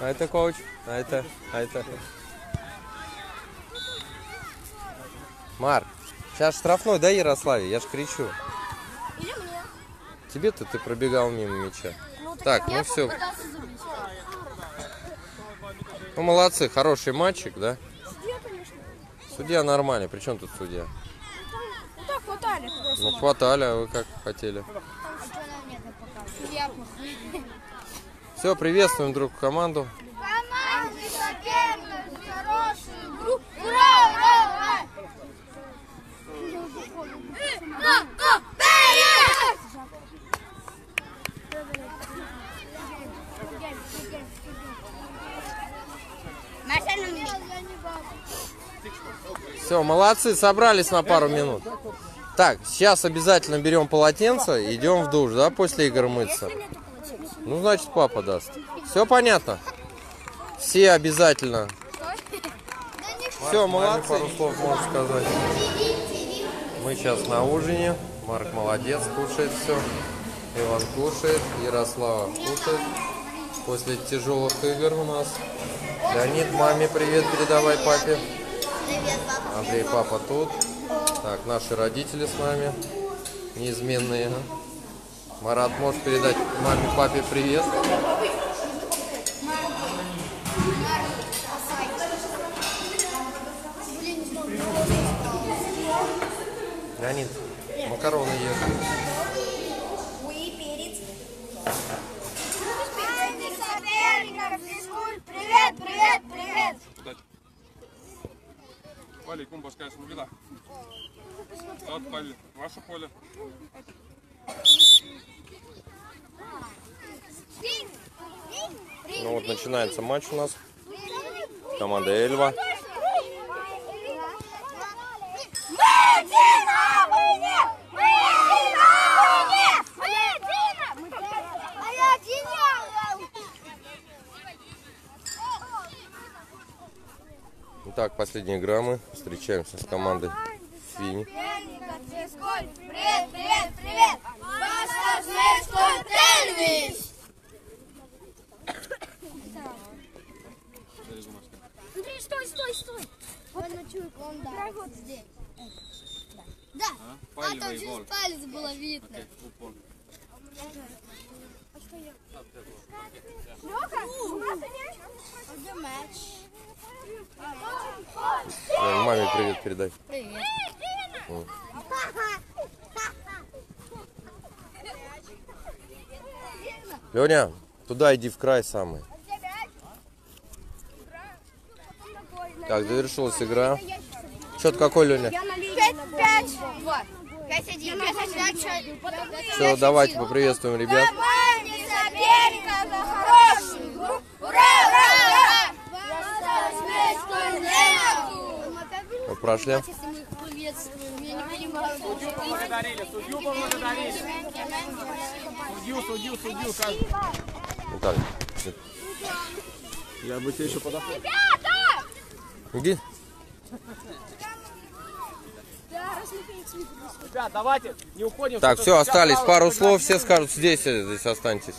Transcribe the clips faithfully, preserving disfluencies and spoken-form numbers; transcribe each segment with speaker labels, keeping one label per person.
Speaker 1: А это коуч. А это, а это. Марк, сейчас штрафной, да, Ярославе? Я ж кричу.
Speaker 2: Или мне.
Speaker 1: Тебе-то ты пробегал мимо мяча.
Speaker 2: Ну,
Speaker 1: Так, ну все. Ну молодцы, хороший матчик, да?
Speaker 2: Судья, конечно.
Speaker 1: Судья нормальный, при чем тут судья?
Speaker 2: Ну так хватали.
Speaker 1: Ну хватали, а вы как хотели? Все, приветствуем друг команду.
Speaker 2: Команды соперники, хорошую игру. Ура, ура, ура!
Speaker 1: Все, молодцы, собрались на пару минут. Так, сейчас обязательно берем полотенце, идем в душ, да, после игр мыться. Ну, значит, папа даст. Все понятно? Все обязательно. Все, молодцы. Пару слов можно сказать. Мы сейчас на ужине. Марк молодец, кушает все. Иван кушает, Ярослава кушает. После тяжелых игр у нас. Леонид, маме привет передавай папе. Андрей, папа тут. Так, наши родители с нами. Неизменные. Марат, можешь передать маме, папе привет? Леонид, макароны ешь.
Speaker 2: Привет, привет, привет.
Speaker 3: Пали, kumpas käes on vida? Saad palli. Vašu поле.
Speaker 1: Ну вот начинается матч у нас. Команда Эльва. Итак, последняя игра, мы встречаемся с командой Фини.
Speaker 2: Привет, привет, привет! Андрей, стой, стой, стой! Вот он, да, вот здесь. Да, а там через палец было видно. Лёха, у нас мяч.
Speaker 1: Маме привет передай.
Speaker 2: Привет.
Speaker 1: Леня, туда иди в край самый. Так, завершилась игра. Счет какой, Леня?
Speaker 2: пять пять. пять один.
Speaker 1: Все, давайте поприветствуем ребят.
Speaker 2: Команде соперника за хорошую игру. Ура, ура, ура!
Speaker 1: Мы прошли.
Speaker 3: Поблагодарили, судью поблагодарили. Судью, судью, судью.
Speaker 1: Так.
Speaker 3: Я бы тебе еще подошел.
Speaker 1: Иди.
Speaker 3: Ребят, давайте, не уходим.
Speaker 1: Так, все, остались пару слов, все скажут здесь, здесь останьтесь.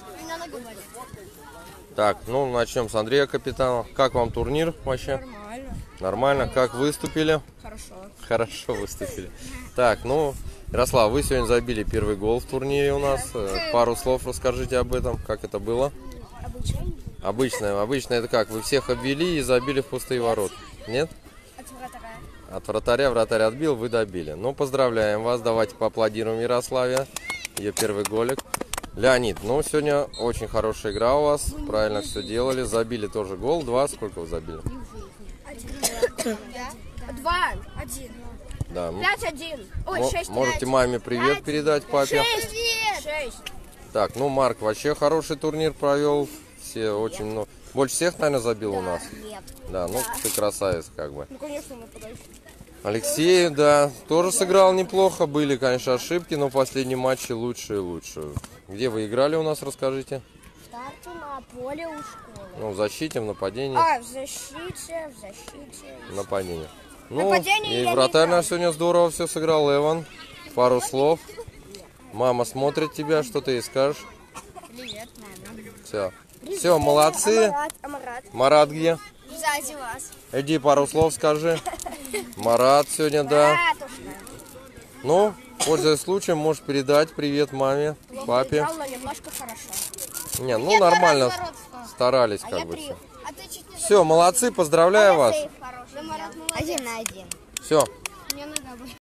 Speaker 1: Так, ну начнем с Андрея, капитана. Как вам турнир вообще?
Speaker 4: Нормально.
Speaker 1: Нормально. Как выступили?
Speaker 4: Хорошо.
Speaker 1: Хорошо выступили. Так, ну, Ярослав, вы сегодня забили первый гол в турнире у нас. Пару слов расскажите об этом, как это было.
Speaker 4: Обычно.
Speaker 1: Обычно, обычно это как? Вы всех обвели и забили в пустые ворота? Нет?
Speaker 4: От вратаря.
Speaker 1: От вратаря, вратарь отбил, вы добили. Ну, поздравляем вас, давайте поаплодируем Ярославе. Ее первый голик. Леонид, ну, сегодня очень хорошая игра у вас, правильно все делали. Забили тоже гол, два, сколько вы забили?
Speaker 4: Два. Один.
Speaker 1: Да.
Speaker 4: Пять один. Ой,
Speaker 1: Мо-
Speaker 4: шесть
Speaker 1: Можете
Speaker 4: пять.
Speaker 1: маме привет передать папе.
Speaker 4: Шесть. Шесть.
Speaker 1: Так, ну, Марк вообще хороший турнир провел. Все очень много. Больше всех, наверное, забил у нас.
Speaker 4: Нет.
Speaker 1: Да, ну, ты красавец, как бы.
Speaker 4: Ну, конечно, мы подальше.
Speaker 1: Алексей, да, тоже сыграл неплохо. Были, конечно, ошибки, но последние матчи лучше и лучше. Где вы играли у нас, расскажите?
Speaker 4: Старту на поле у школы.
Speaker 1: Ну, в защите, в нападении.
Speaker 4: А, в защите, в защите.
Speaker 1: В нападении. Ну,
Speaker 4: Нападение
Speaker 1: и
Speaker 4: я не
Speaker 1: вратарь
Speaker 4: играл.
Speaker 1: наш сегодня здорово все сыграл, Эван. Пару слов. Мама смотрит тебя, что ты ей скажешь?
Speaker 4: Привет, мама.
Speaker 1: Все. Все, молодцы.
Speaker 4: Марат, а Марат?
Speaker 1: Марат где?
Speaker 4: Сзади вас.
Speaker 1: Иди пару слов скажи. Марат сегодня, да.
Speaker 4: Матушка.
Speaker 1: Ну, пользуясь случаем, можешь передать привет маме, папе.
Speaker 4: Играл, но немножко хорошо.
Speaker 1: Не, ну нормально
Speaker 2: Наоборот сказал.
Speaker 1: старались
Speaker 4: А
Speaker 1: как
Speaker 4: я
Speaker 1: бы
Speaker 4: три.
Speaker 1: все.
Speaker 2: А ты чуть не
Speaker 1: Все, молодцы, поздравляю вас.
Speaker 4: Сейф хороший.
Speaker 2: Марат, молодец.
Speaker 4: Один на один.
Speaker 1: Все.
Speaker 2: У меня нога болит.